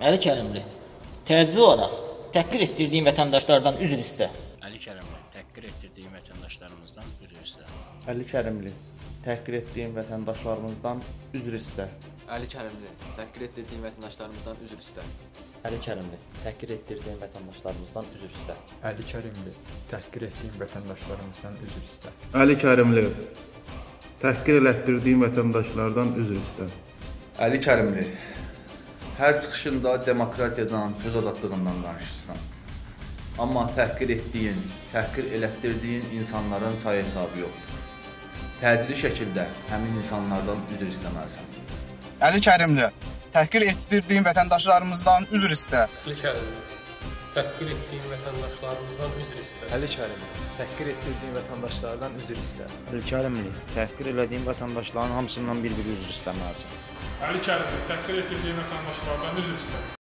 Əli Kərimli, təcili olaraq təhqir etdirdiyin vətəndaşlardan üzr istə. Əli Kərimli, təhqir etdirdiyin vətəndaşlarımızdan üzr istə. Əli Kərimli, təhqir etdiyin vətəndaşlarımızdan üzr istə. Əli Kərimli, təhqir etdirdiyin vətəndaşlarımızdan üzr istə. Əli Kərimli, təhqir etdirdiyin vətəndaşlarımızdan üzr istə. Əli Kərimli, təhqir etdiyin vətəndaşlarımızdan üzr istə. Əli Kərimli, təhqir elətdirdiyin vətəndaşlardan üzr istə. Əli Kərimli, hər çıxışında demokratiyadan, söz azadlığından danışırsan. Amma təhqir etdiyin, təhqir elətdirdiyin insanların sayı hesabı yoxdur. Təcili şəkildə həmin insanlardan üzr istəməlisən. Əli Kərimli, təhqir etdirdiyin vətəndaşlarımızdan üzr istə. Əli Kərimli, təhqir etdiyin vətəndaşlarımızdan üzr istə. Əli Kərimli, təhqir etdirdiyin vətəndaşlardan üzr istə. Əli Kərimli, təhqir elədiyin vətəndaşların hamısından bir-bir üzr istəməlisən. Əli Kərimli, təhqir etdirdiyin vətəndaşlardan üzr istə.